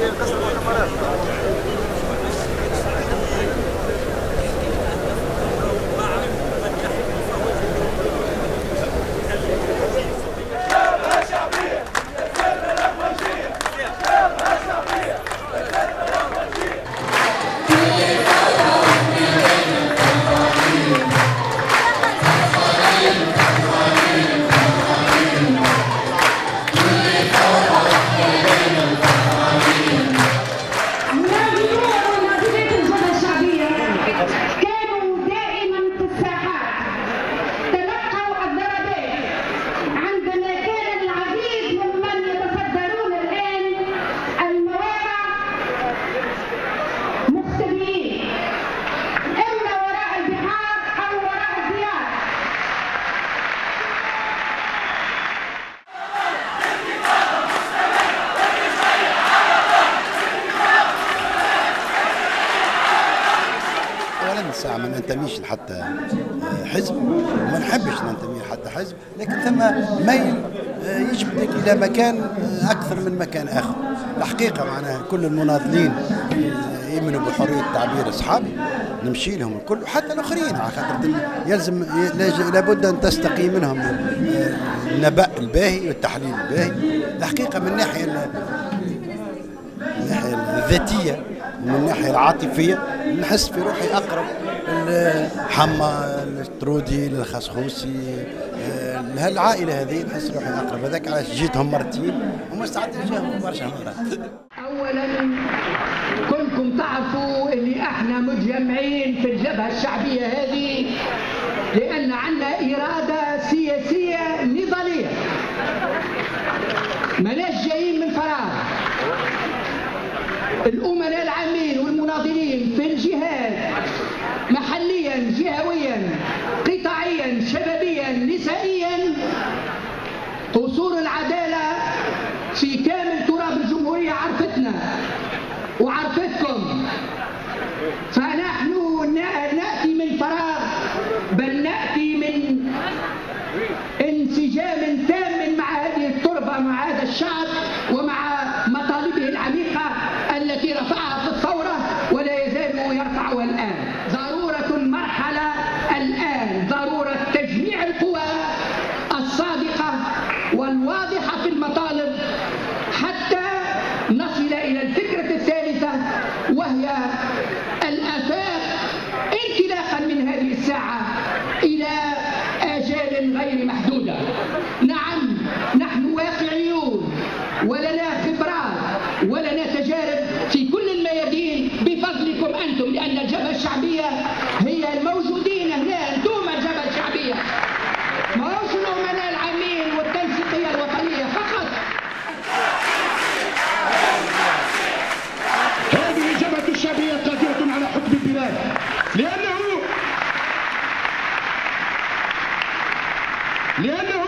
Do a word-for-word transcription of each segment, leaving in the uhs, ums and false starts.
الساعة ما ننتميش لحتى حزب وما نحبش ننتمي لحتى حزب، لكن ثم ميل يجبدك إلى مكان أكثر من مكان آخر. الحقيقة معناها كل المناضلين يؤمنوا بحرية التعبير أصحابي نمشي لهم الكل، وحتى الآخرين على خاطر يلزم لابد أن تستقي منهم النبأ الباهي والتحليل الباهي. الحقيقة من الناحية الناحية الذاتية ومن الناحية العاطفية نحس في روحي أقرب لحما للطرودي للخسخوسي لهالعائلة هذه، نحس روحي أقرب. هذاك علاش جيتهم مرتين ومستعد نجيهم برشا مرات. أولا كلكم تعرفوا اللي احنا متجمعين في الجبهة الشعبية هذه لأن عندنا إرادة سياسية نضالية، ماناش جايين من فراغ. الأمناء العامين والمناضلين في الجهات محليا جهويا قطاعيا شبابيا نسائيا، قصور العدالة في كامل تراب الجمهورية عرفتنا وعرفتكم، فنحن نأتي من فراغ بل نأتي من انسجام تام مع هذه التربة مع هذا الشعب ومع مطالبه العميقة التي رفعها في الثورة ولا يزال يرفعها الآن. ضرورة المرحلة الآن ضرورة تجميع القوى الصادقة والواضحة في المطالب حتى نصل إلى الفكرة الثالثة وهي الآفاق انطلاقا من هذه الساعة إلى آجال غير محدودة. نعم نحن واقعيون ولنا خبرات ولنا تجارب في كل الميادين بفضلكم أنتم، لأن الجبهة الشعبية هي الموجودين هنا، أنتم الجبهة الشعبية، ما هوش الأمناء العامين والتنسيقية الوطنية فقط. هذه الجبهة الشعبية قادرة على حكم البلاد، لأنه لأنه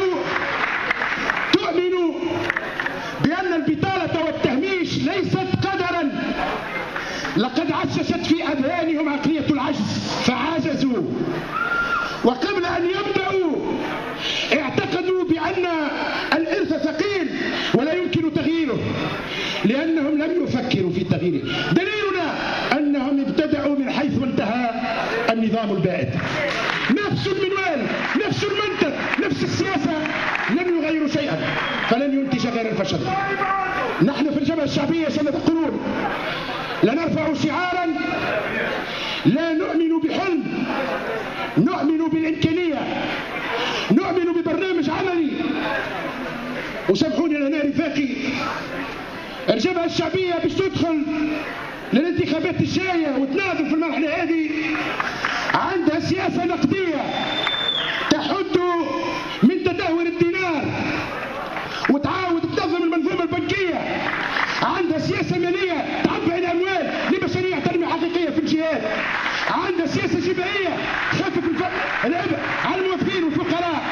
تؤمن بأن البطالة والتهميش ليست قدرا، لقد عسست في أذهانهم عقلية العجز فعجزوا، وقبل أن يبدأوا اعتقدوا بأن الإرث ثقيل ولا يمكن تغييره لأنهم لم يفكروا في تغييره. دليلنا أنهم ابتدأوا من حيث انتهى النظام البائد، نفس المنوال نفس المنطق نفس السياسة، لم يغيروا شيئا فلن ينتج غير الفشل. نحن في الجبهة الشعبية سنقولون لا نرفع شعارا، لا نؤمن بحلم، نؤمن بالإمكانية، نؤمن ببرنامج عملي. وسامحوني لنا رفاقي، الجبهة الشعبية باش تدخل للانتخابات الجاية وتناضل في المرحلة هذه عندها سياسة نقدية تحد من تدهور الدينار وتعاود تنظم المنظومة البنكية، عندها سياسة مالية تعبئ الأموال لمشاريع تنمية حقيقية في الجهات، عندها سياسة جبهية تخفف العبء على الموظفين والفقراء.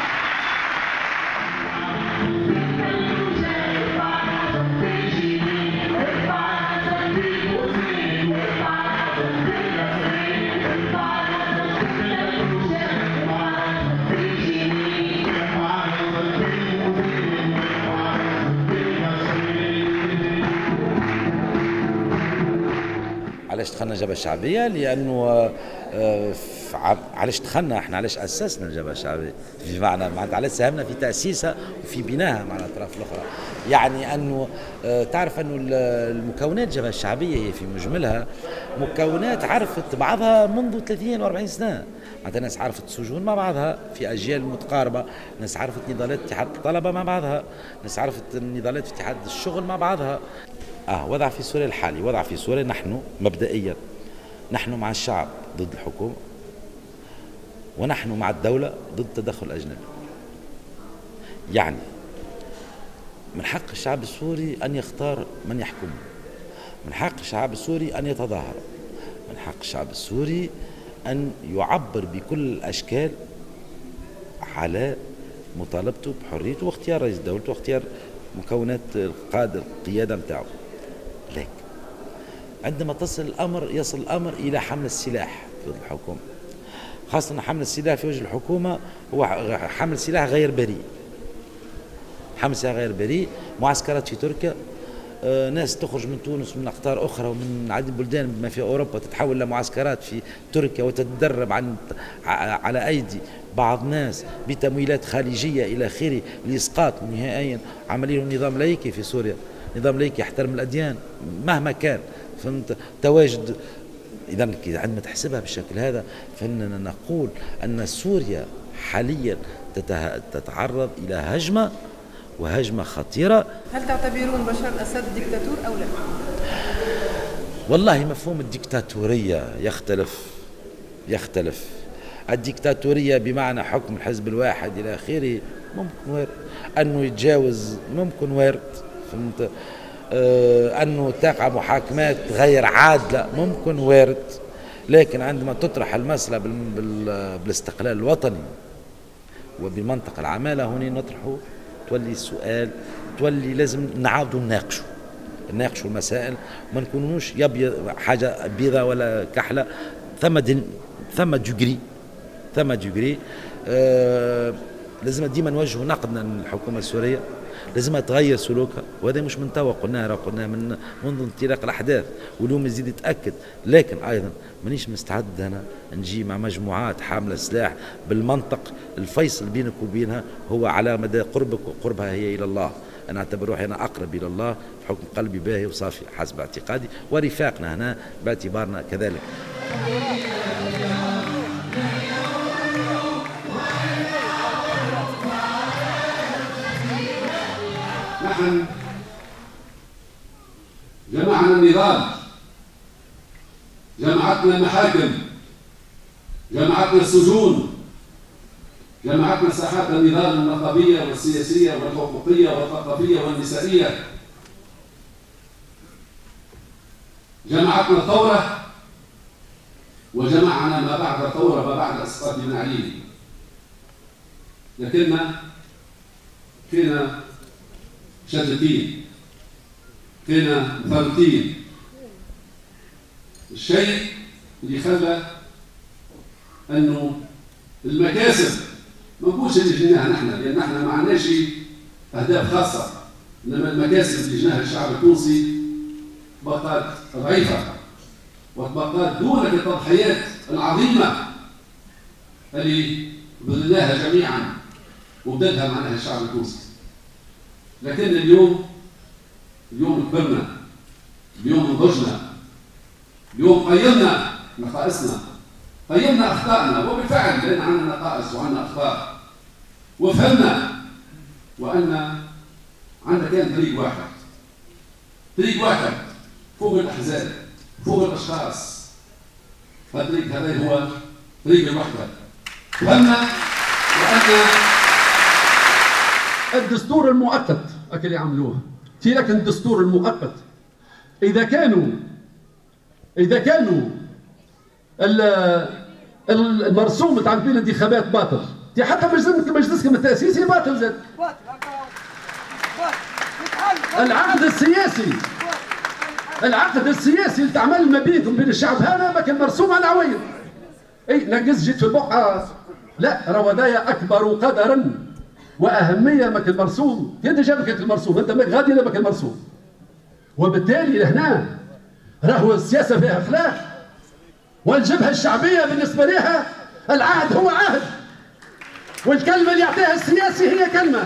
علاش دخلنا الجبهة الشعبية؟ لأنه علاش دخلنا احنا، علاش أسسنا الجبهة الشعبية؟ في معنى معناتها علاش ساهمنا في تأسيسها وفي بنائها مع الأطراف الأخرى. يعني أنه تعرف أنه المكونات الجبهة الشعبية هي في مجملها مكونات عرفت بعضها منذ ثلاثين وأربعين سنة. معناتها ناس عرفت سجون مع بعضها في أجيال متقاربة، ناس عرفت نضالات اتحاد الطلبة مع بعضها، ناس عرفت نضالات في اتحاد الشغل مع بعضها. آه وضع في سوريا الحالي، وضع في سوريا نحن مبدئيا نحن مع الشعب ضد الحكومة، ونحن مع الدولة ضد التدخل الأجنبي. يعني من حق الشعب السوري أن يختار من يحكمه، من حق الشعب السوري أن يتظاهر، من حق الشعب السوري أن يعبر بكل الأشكال على مطالبته بحريته واختيار رئيس دولته واختيار مكونات القادة القيادة متاعه. لكن عندما تصل الأمر يصل الأمر إلى حمل السلاح في وجه الحكومة، خاصة حمل السلاح في وجه الحكومة هو حمل سلاح غير بريء، حمل سلاح غير بريء. معسكرات في تركيا، آه ناس تخرج من تونس ومن أقطار أخرى ومن عدة بلدان بما في أوروبا تتحول لمعسكرات في تركيا وتتدرب عن على أيدي بعض ناس بتمويلات خارجية إلى آخره لإسقاط نهائيا عملية النظام اللايكي في سوريا. نظام لايكي يحترم الأديان مهما كان، فهمت؟ تواجد. إذا عندما تحسبها بالشكل هذا فإننا نقول أن سوريا حاليا تتعرض إلى هجمة، وهجمة خطيرة. هل تعتبرون بشار الأسد ديكتاتور أو لا؟ والله مفهوم الديكتاتورية يختلف يختلف الديكتاتورية بمعنى حكم الحزب الواحد إلى آخره ممكن وارد، أنه يتجاوز ممكن وارد، فهمت؟ آه أنه تقع محاكمات غير عادلة ممكن وارد. لكن عندما تطرح المسألة بالاستقلال الوطني وبمنطق العمالة هنا نطرحه، تولي السؤال تولي لازم نعاودوا نناقشوا نناقشوا المسائل، ما نكونوش يبيض حاجة بيضة ولا كحلة. ثم دين ثم جوجري ثم جوجري آه لازم ديما نوجه نقدنا للحكومة السورية، لازم تغير سلوكها، وهذا مش من توا، قلناها قلناها من منذ انطلاق الأحداث، واليوم يزيد يتأكد. لكن أيضا مانيش مستعد أنا نجي مع مجموعات حاملة سلاح بالمنطق الفيصل بينك وبينها هو على مدى قربك وقربها هي إلى الله. أنا أعتبر روحي أنا أقرب إلى الله في حكم قلبي باهي وصافي حسب اعتقادي، ورفاقنا هنا باعتبارنا كذلك. نحن جمعنا النضال، جمعتنا المحاكم، جمعتنا السجون، جمعتنا ساحات النضال النقابية والسياسية والحقوقية والثقافية والنسائية، جمعتنا الثورة، وجمعنا ما بعد الثورة ما بعد إسقاط بن علي. لكننا فينا شتتين، فينا مفرطين. الشيء اللي خلى انه المكاسب ما نقولش اللي جناها نحن، لان نحن ما عندناش اهداف خاصه، انما المكاسب اللي جناها الشعب التونسي بقات ضعيفه وبقات دون التضحيات العظيمه اللي بذلناها جميعا وبدلها معناها الشعب التونسي. لكن اليوم اليوم كبرنا، اليوم نضجنا، اليوم قيمنا نقائصنا، قيمنا اخطائنا، وبالفعل لان عندنا نقائص وعندنا اخطاء، وفهمنا وان عندنا كان طريق واحد، طريق واحد فوق الاحزاب، فوق الاشخاص. الطريق هذا هو طريق الوحده. فهمنا وان الدستور المؤقت اللي عملوه في، لكن الدستور المؤقت اذا كانوا اذا كانوا المرسوم تاع الانتخابات باطل، حتى مجلسكم مجلسكم التاسيسي باطل زاد. العقد السياسي العقد السياسي اللي تعمل ما بينكم بين الشعب هذا ما كان مرسوم على عوين. اي نقص جيت في البقعه، لا راهو هذايا اكبر قدرا واهميه ما كان مرسوم. انت جابك المرسوم، انت غادي لما كان مرسوم، وبالتالي لهنا راهو السياسة فيها أخلاق، والجبهة الشعبية بالنسبة لها العهد هو عهد، والكلمة اللي يعطيها السياسي هي كلمة.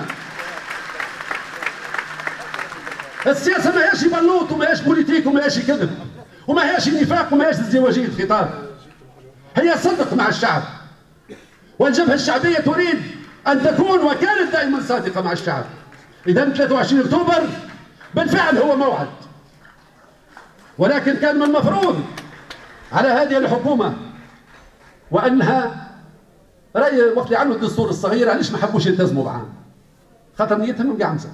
السياسة ما هياش بلوط وما هياش بوليتيك وما هياش كذب وما هياش نفاق وما هياش ازدواجية خطاب، هي صدق مع الشعب. والجبهة الشعبية تريد أن تكون وكانت دائما صادقة مع الشعب. إذا ثلاثة وعشرين أكتوبر بالفعل هو موعد، ولكن كان من المفروض على هذه الحكومة وأنها رأي وفي عنه الدستور الصغير علاش ما حبوش يلتزموا معاه؟ خاطر نيتهم مقعمسة،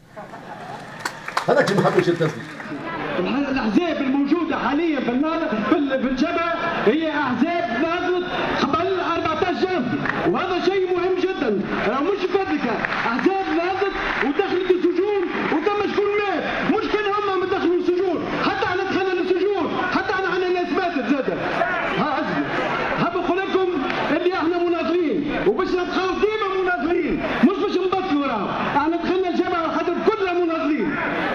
هذاك اللي ما حبوش يلتزموا. الأحزاب الموجودة حاليا في الجبهة هي أحزاب ناضت قبل أربعة عشر جانفي، وهذا شيء مهم جدا. راه مش فدك أحزاب ناضت ودخلت السجون وتم شكون مات، مش كان هم ما دخلوا السجون، حتى احنا دخلنا للسجون، حتى احنا عندنا ناس ماتت زادة. ها أسمع، حاب نقول لكم اللي احنا مناضلين وباش نبقاو ديما مناضلين، مش باش نبطلوا. راهو احنا دخلنا الجبهة خاطر كلنا مناضلين.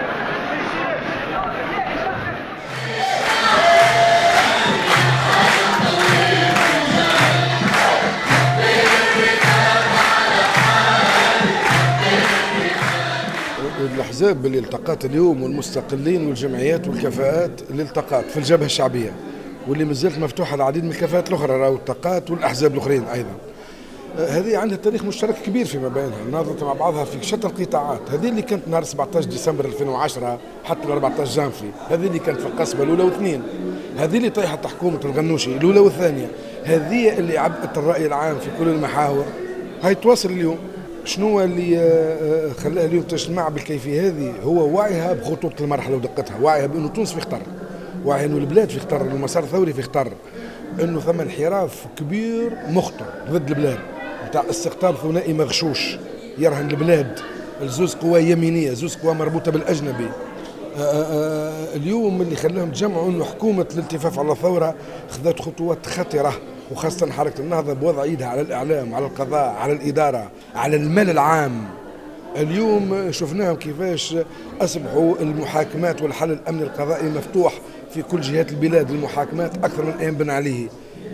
الأحزاب اللي التقات اليوم والمستقلين والجمعيات والكفاءات اللي التقات في الجبهة الشعبية واللي مازالت مفتوحة العديد من الكفاءات الأخرى، راهو التقات والأحزاب الأخرين أيضا. هذه عندها تاريخ مشترك كبير فيما بينها، ناضت مع بعضها في شتى القطاعات. هذه اللي كانت نهار سبعة عشر ديسمبر ألفين وعشرة حتى أربعة عشر جانفي، هذه اللي كانت في القصبة الأولى واثنين، هذه اللي طيحت حكومة الغنوشي الأولى والثانية، هذه اللي عبأت الرأي العام في كل المحاور. هاي تواصل اليوم. شنو اللي خلاها اليوم تجتمع بالكيفية هذه؟ هو وعيها بخطورة المرحلة ودقتها، وعيها بأنه تونس في خطر، وعيها أنه البلاد في خطر، أنه المسار الثوري في خطر، أنه ثم انحراف كبير مخطر ضد البلاد نتاع استقطاب ثنائي مغشوش يرهن البلاد الزوز قوى يمينية، زوز قوى مربوطة بالأجنبي. آآ آآ اليوم اللي خلاهم تجمعوا أنه حكومة الالتفاف على الثورة خذت خطوات خطرة، وخاصة حركة النهضة بوضع ايدها على الإعلام، على القضاء، على الإدارة، على المال العام. اليوم شفناهم كيفاش أصبحوا المحاكمات والحل الأمني القضائي مفتوح في كل جهات البلاد، المحاكمات أكثر من أيام بن علي.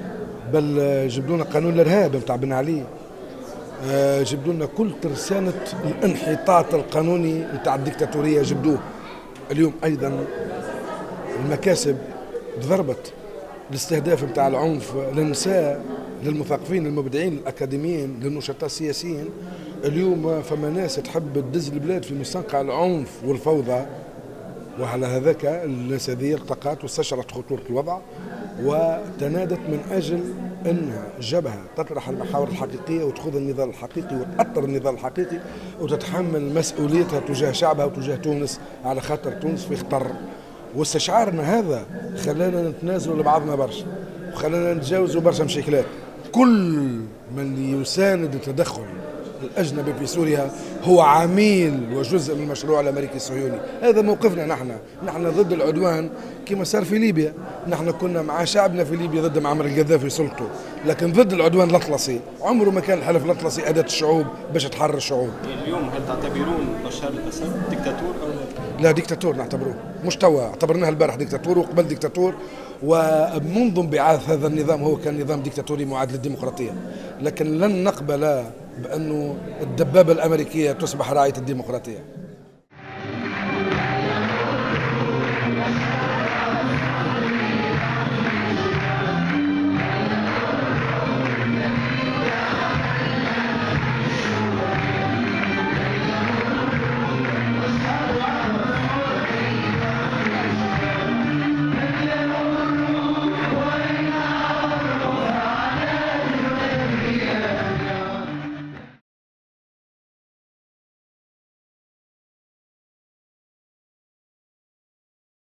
بل جبدوا لنا قانون الإرهاب نتاع بن علي، جبدوا لنا كل ترسانة الانحطاط القانوني نتاع الديكتاتورية جبدوه. اليوم أيضا المكاسب تضربت، الاستهداف نتاع العنف للنساء، للمثقفين، للمبدعين، للأكاديميين، للنشطاء السياسيين. اليوم فما ناس تحب تدز البلاد في مستنقع العنف والفوضى، وعلى هذاك الناس هذه التقات واستشعرت خطورة الوضع وتنادت من أجل أنها جبهة تطرح المحاور الحقيقية وتخوض النضال الحقيقي وتأطر النضال الحقيقي وتتحمل مسؤوليتها تجاه شعبها وتجاه تونس، على خاطر تونس في خطر. واستشعارنا هذا خلانا نتنازلوا لبعضنا برشا، وخلانا نتجاوزوا برشا مشاكلات. كل من يساند التدخل الأجنبي في سوريا هو عميل وجزء من المشروع الأمريكي الصهيوني. هذا موقفنا نحن، نحن ضد العدوان كما صار في ليبيا، نحن كنا مع شعبنا في ليبيا ضد معمر القذافي سلطته، لكن ضد العدوان الأطلسي. عمره ما كان الحلف الأطلسي أداة الشعوب باش تحرر الشعوب. اليوم هل تعتبرون بشار الأسد ديكتاتور أو لا؟ لا، ديكتاتور نعتبروه، مش توا، اعتبرناه البارح ديكتاتور وقبل ديكتاتور، ومنذ انبعاث هذا النظام هو كان نظام ديكتاتوري معاد للديمقراطية، لكن لن نقبل بأنه الدبابة الأمريكية تصبح راعية الديمقراطية.